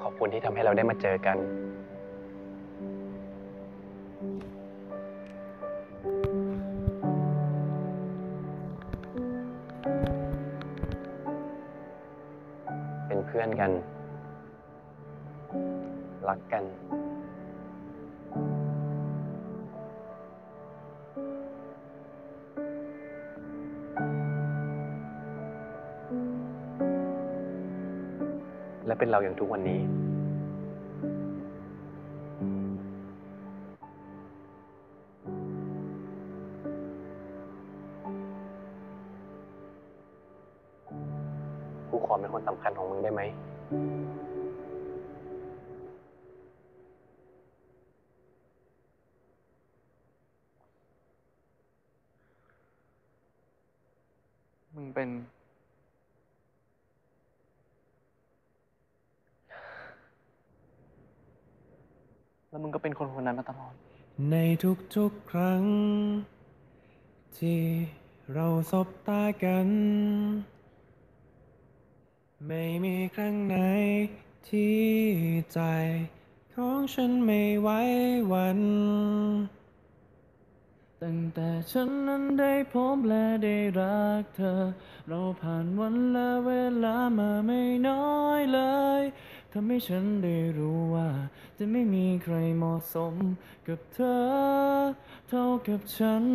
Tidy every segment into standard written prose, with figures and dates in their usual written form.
ขอบคุณที่ทำให้เราได้มาเจอกันเป็นเพื่อนกันรักกันและเป็นเราอย่างทุกวันนี้กูขอเป็นคนสำคัญของมึงได้ไหมมึงเป็นแล้วมึงก็เป็นคนคนนั้นมาตลอดในทุกๆครั้งที่เราสบตากันไม่มีครั้งไหนที่ใจของฉันไม่ไหวหวั่นตั้งแต่ฉันนั้นได้พบและได้รักเธอเราผ่านวันและเวลามาไม่น้อยเลยทำให้ฉันได้รู้ว่าจะไม่มีใครเหมาะสมกับเธอเท่ากับฉัน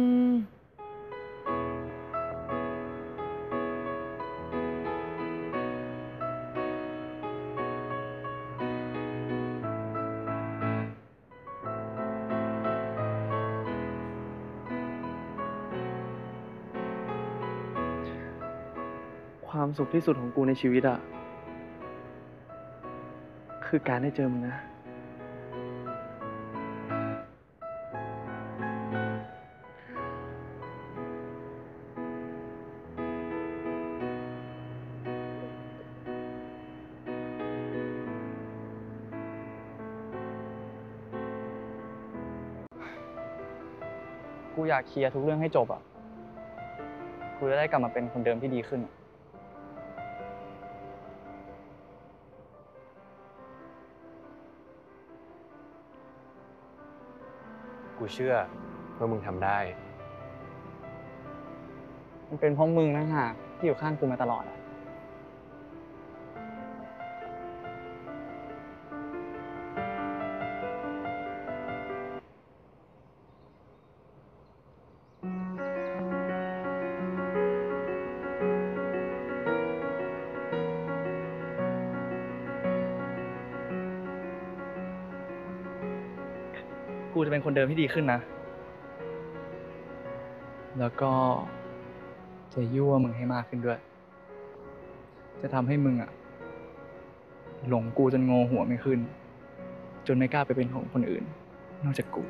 ความสุขที่สุดของกูในชีวิตอะคือการได้เจอมึงนะกูอยากเคลียร์ทุกเรื่องให้จบอะกูจะได้กลับมาเป็นคนเดิมที่ดีขึ้นกูเชื่อว่ามึงทำได้มันเป็นเพราะมึงนะฮะที่อยู่ข้างกูมาตลอดอะกูจะเป็นคนเดิมที่ดีขึ้นนะ แล้วก็จะยั่วมึงให้มากขึ้นด้วย จะทำให้มึงอะหลงกูจนงอหัวไม่ขึ้น จนไม่กล้าไปเป็นของคนอื่น นอกจากกู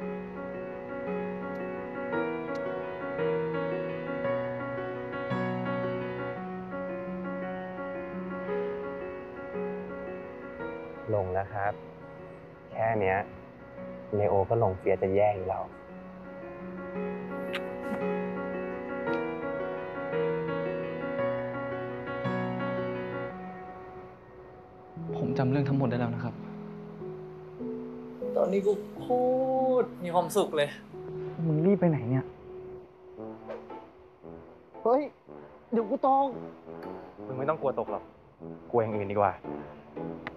ลงแล้วครับแค่เนี้ยเลโอก็ลงเฟียจะแย่อยู่แล้วผมจำเรื่องทั้งหมดได้แล้วนะครับ ตอนนี้กูโคตรมีความสุขเลย มึงรีบไปไหนเนี่ยเฮ้ยเดี๋ยวกูตกมึงไม่ต้องกลัวตกหรอกกลัวอย่างอื่นดีกว่า